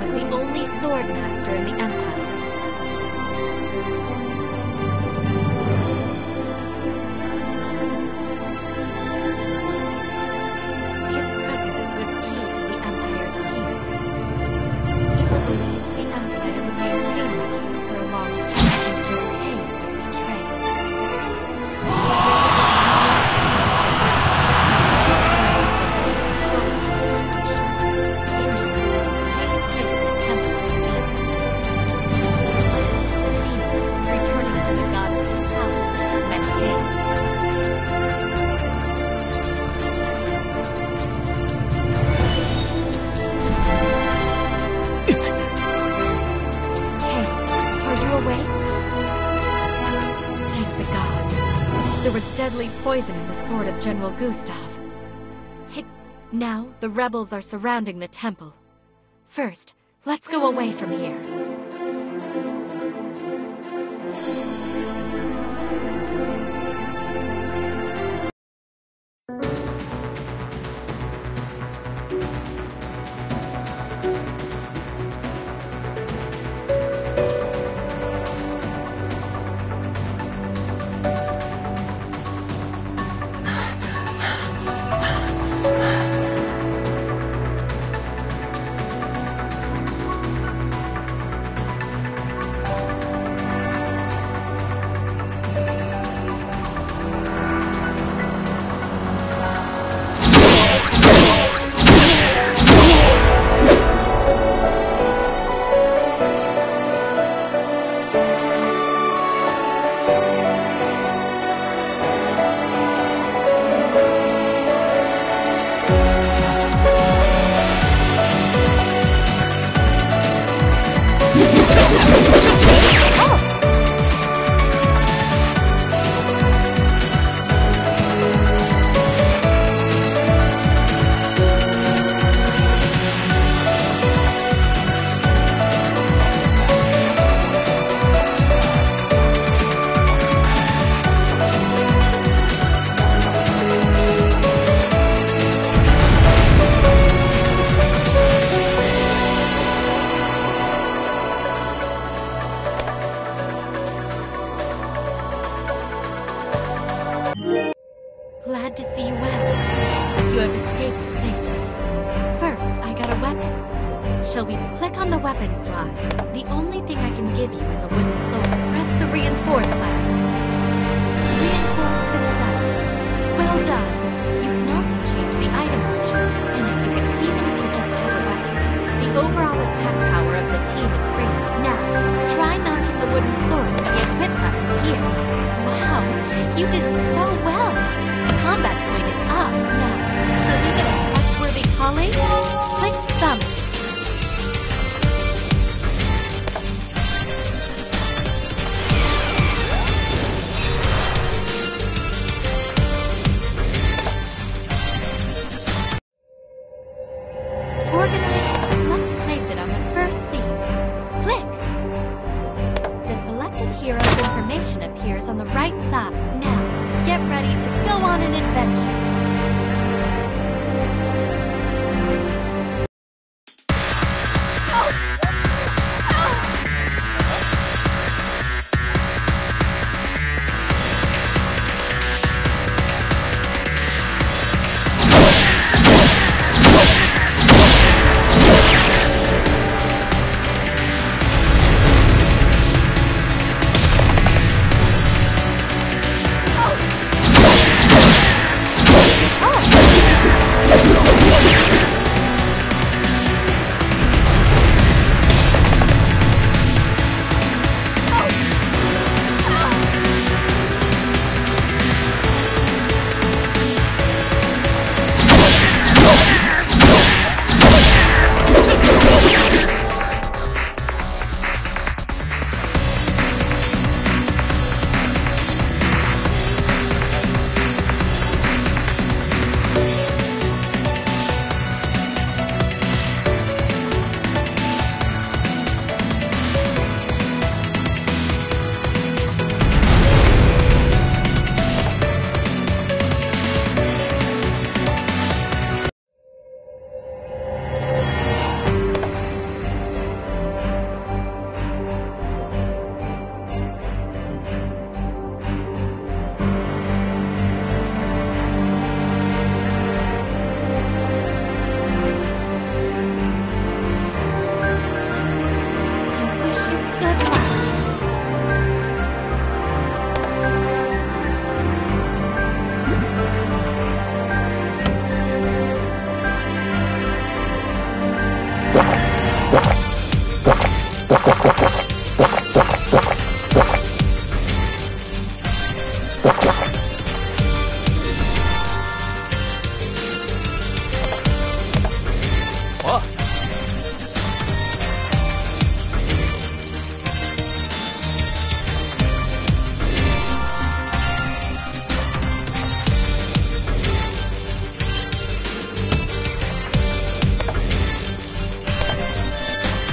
was the only sword master in the Empire. His presence was key to the Empire's peace. People believed the Empire would maintain the peace for a long time until Cain was betrayed. There was deadly poison in the sword of General Gustav. Now, the rebels are surrounding the temple. First, let's go away from here. Glad to see you well. You have escaped safely. First, I got a weapon. Shall we click on the weapon slot? The only thing I can give you is a wooden sword. Press the reinforce button. Reinforce success. Well done. You can also change the item option. And even if you just have a weapon, the overall attack power of the team increases. Now, try mounting the wooden sword with the equip button here. Wow, you did so well. Combat point is up. Now, shall we get a trustworthy colleague? Click summon. Organize. Let's place it on the first seat. Click. The selected hero's information appears on the right side. Now, get ready to go on an adventure.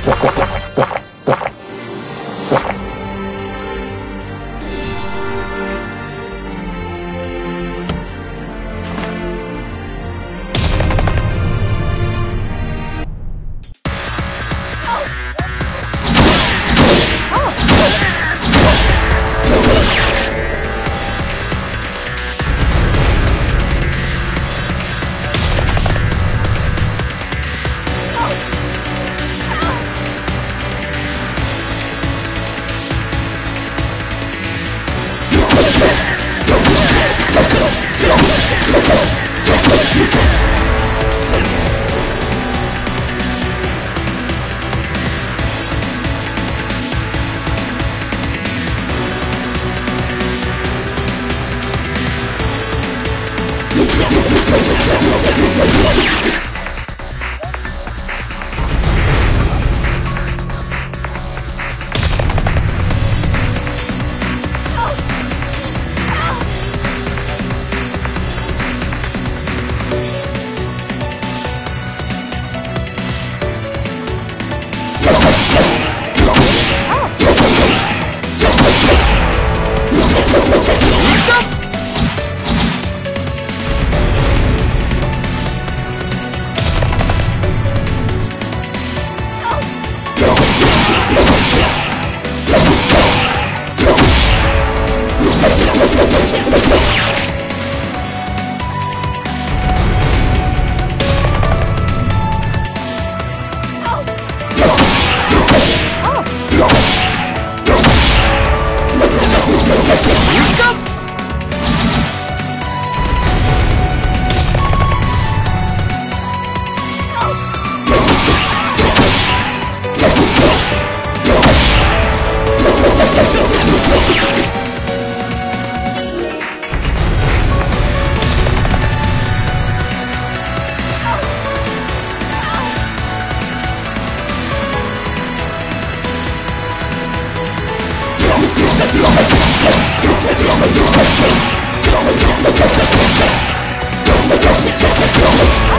Don't